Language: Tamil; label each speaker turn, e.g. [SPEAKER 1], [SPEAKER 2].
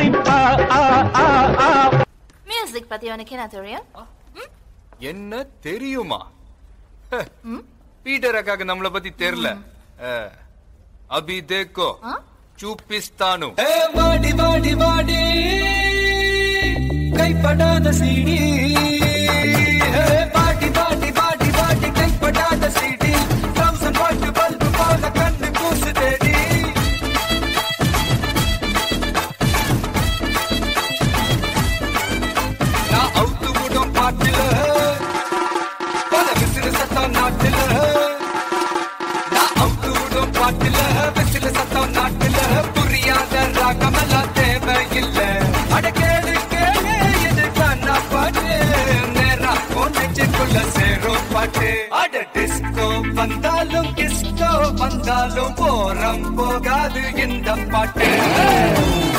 [SPEAKER 1] சிரிப்பா
[SPEAKER 2] மியூசிக் பத்தி உனக்கு என்ன தெரியும்?
[SPEAKER 3] என்ன தெரியுமா? பீட்டர் அக்காக்கு நம்மள பத்தி தெரியல. அபி தேக்கோ சூப்பிஸ்தானு.
[SPEAKER 4] வாடி வாடி வாடி கைப்படாத சீடி. வாடி வாடி வாடி வாடி கைப்படாத சீடி. தௌசண்ட் வாட் பல்பு போல கண்ணு கூசு தேடி. நான் அவுத்து விடும் பாட்டுல பல விசிறு சத்தம் நாட்டுல. நான் அவுத்து விடும் பாட்டுல விசிறு சத்தம் நாட்டுல. புரியாத ராகமெல்லாம் தேவையில்லை. அட கேளு கேளு இது கண்ணா பாட்டு. நேரா ஒன்னுக்குள்ள சேரும் பாட்டு. அட டிஸ்கோ வந்தாலும் கிஸ்கோ வந்தாலும் போரம் போகாது இந்த பாட்டு.